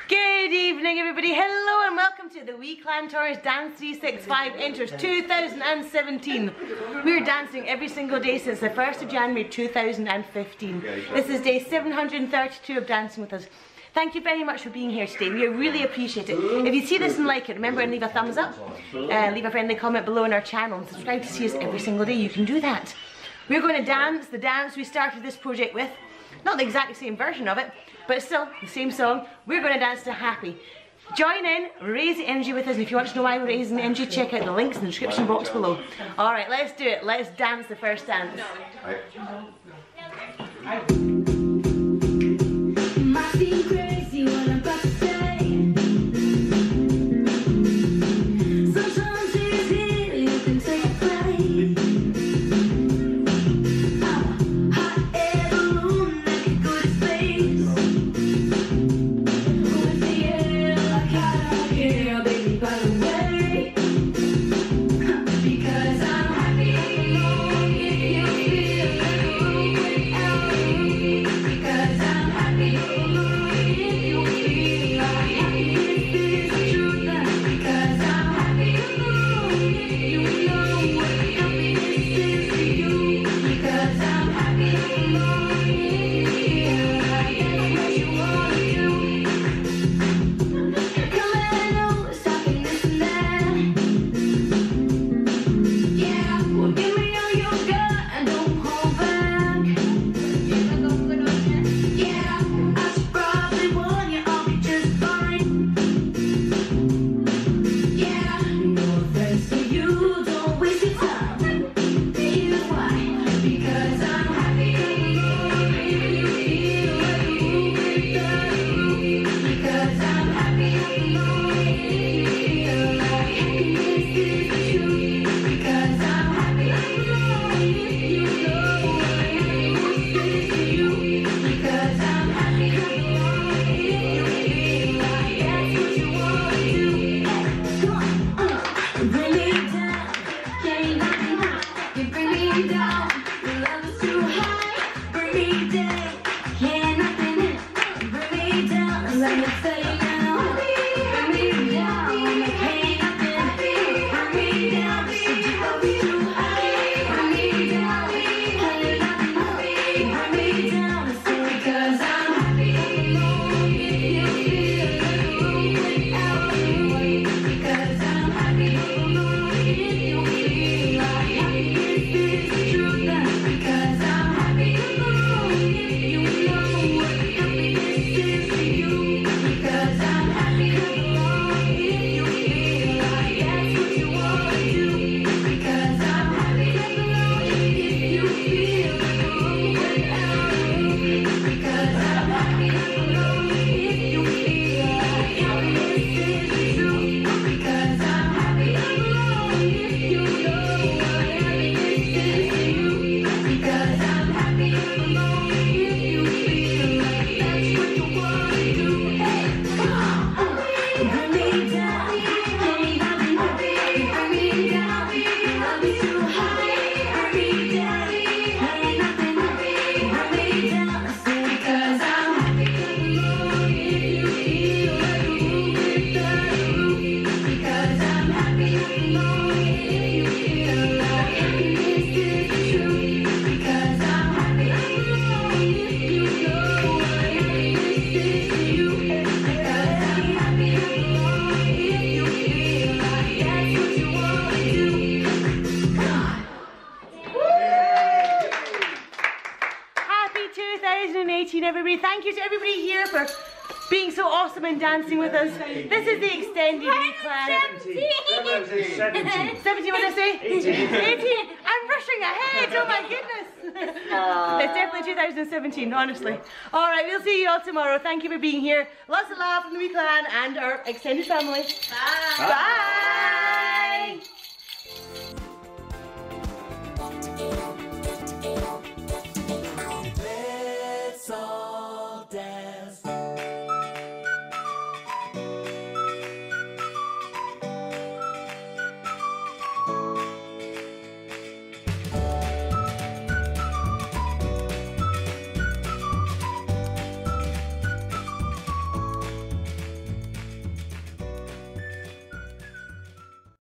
Good evening everybody, hello and welcome to the Wee Clan Tours Dance 365 Enters 2017. We're dancing every single day since the 1st of January 2015. This is day 732 of Dancing With Us. Thank you very much for being here today, we really appreciate it. If you see this and like it, remember and leave a thumbs up, leave a friendly comment below on our channel and subscribe to see us every single day, you can do that. We're going to dance the dance we started this project with. Not the exact same version of it, but still the same song. We're going to dance to Happy. Join in, raise the energy with us, and if you want to know why we're raising the energy, check out the links in the description box below. Alright, let's do it. Let's dance the first dance. Might seem crazy what I'm about to say. Sometimes it's here, you can take a play. Everybody, thank you to everybody here for being so awesome and dancing with us. This is the extended Wee Clan. 17. 17, what did I say? 18. I'm rushing ahead, oh my goodness. It's definitely 2017, honestly. Alright, we'll see you all tomorrow. Thank you for being here. Lots of love from the Wee Clan and our extended family. Bye. Bye.